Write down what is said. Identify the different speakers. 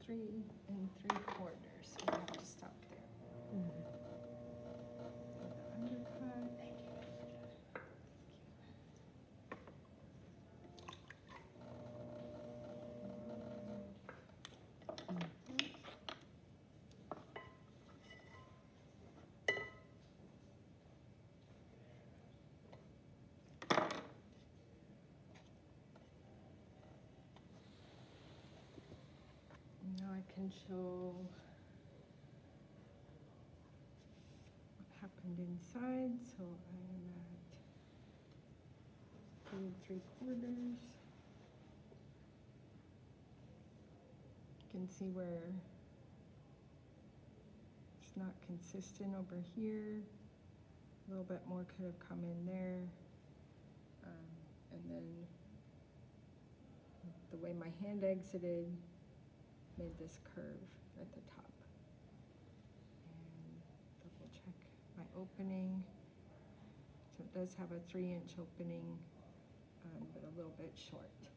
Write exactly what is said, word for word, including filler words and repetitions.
Speaker 1: three and three quarters. We have to stop there.
Speaker 2: Mhm.
Speaker 1: So the undercut. Thank you. Now I can show what happened inside. So I am at three and three quarters. You can see where it's not consistent over here. A little bit more could have come in there. Um, and then the way my hand exited made this curve at the top. And double check my opening. So it does have a three inch opening, um, but a little bit short.